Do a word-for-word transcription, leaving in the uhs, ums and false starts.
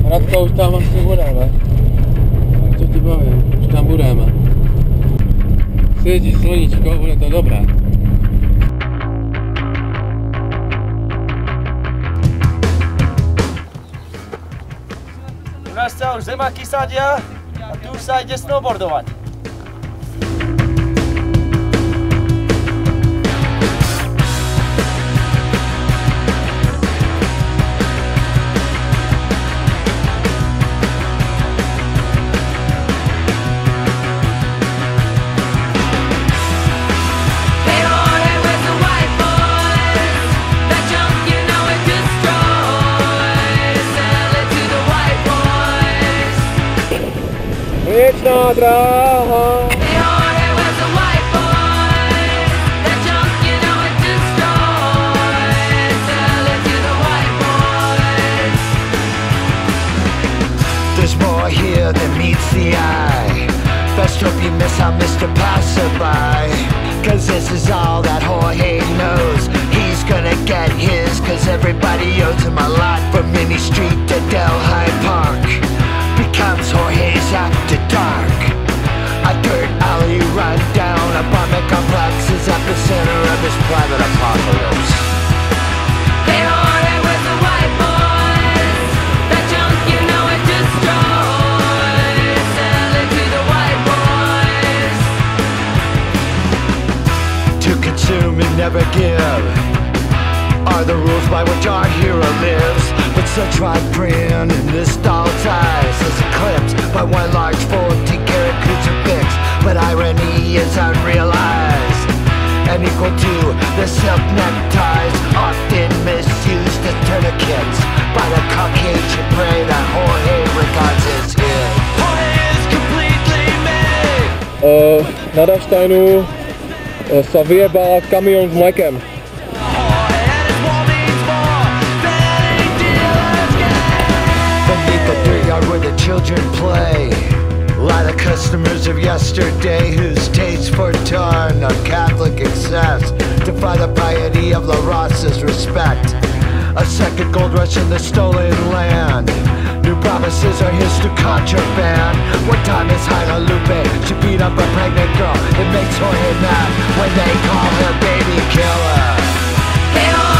Radka už tam asi budeme. Tak to ti bavím, už tam budeme. Svědí sluníčko, bude to dobré. U nás se už zemáky sadia a tu už sa ide snowboardovať. Věčná dráha. There's more here than meets the eye. Best hope you miss out Mister Passerby, cause this is all that Jorge knows. He's gonna get his, cause everybody owes him a lot. From Mini Street to Delhi Park becomes Jorge's after dark. A dirt alley run down, apartment complex is at the center of his private apocalypse. Hey Jorge, where's the white boys? That junk you know it destroys. Sell it to the white boys. To consume and never give are the rules by which our hero lives. But such fine print in this doll's eyes is eclipsed by one large forty carat crucifix. But irony is unrealized and equal to the silk neckties often misused as tourniquets by the Caucasian prey that Jorge regards as his. Jorge is completely made. Uh, na Daštajnu uh, sa vyjebal kamión s mlekem. Where the children play lie the customers of yesterday, whose taste for ton of Catholic excess defy the piety of La Raza's respect. A second gold rush in the stolen land. New promises are his to contraband. One time is Jaina Lupe, she beat up a pregnant girl. It makes Jorge mad when they call her baby killer. Hey,